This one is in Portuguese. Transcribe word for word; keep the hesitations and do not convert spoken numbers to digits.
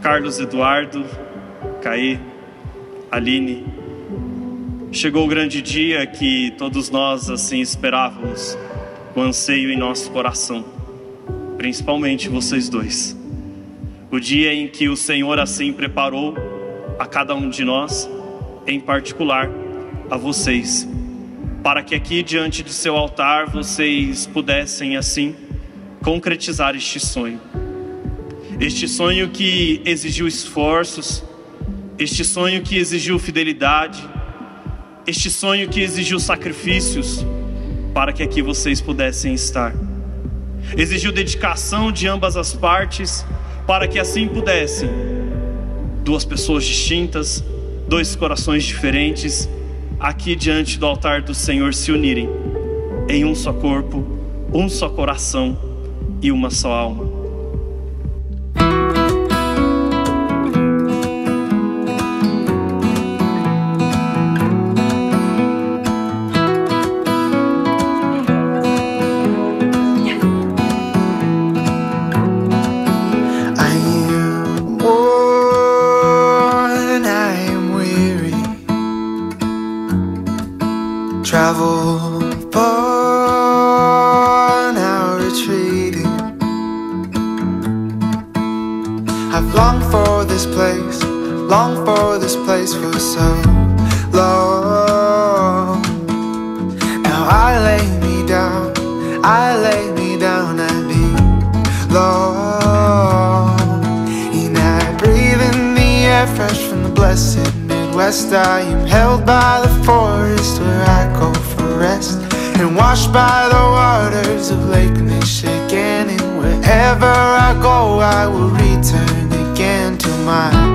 Carlos Eduardo, Caê, Aline. Chegou o grande dia que todos nós assim esperávamos, com anseio em nosso coração, principalmente vocês dois. O dia em que o Senhor assim preparou a cada um de nós, em particular a vocês, para que aqui diante de seu altar vocês pudessem assim concretizar este sonho. Este sonho que exigiu esforços, este sonho que exigiu fidelidade, este sonho que exigiu sacrifícios, para que aqui vocês pudessem estar. Exigiu dedicação de ambas as partes, para que assim pudessem duas pessoas distintas, dois corações diferentes, aqui diante do altar do Senhor se unirem em um só corpo, um só coração e uma só alma. Travel far, now retreating. I've longed for this place, longed for this place for so long. Now I lay me down, I lay me down and be long. And I breathe in the air fresh from the blessed Midwest. I am held by the forest where I go for rest, and washed by the waters of Lake Michigan. And wherever I go I will return again to my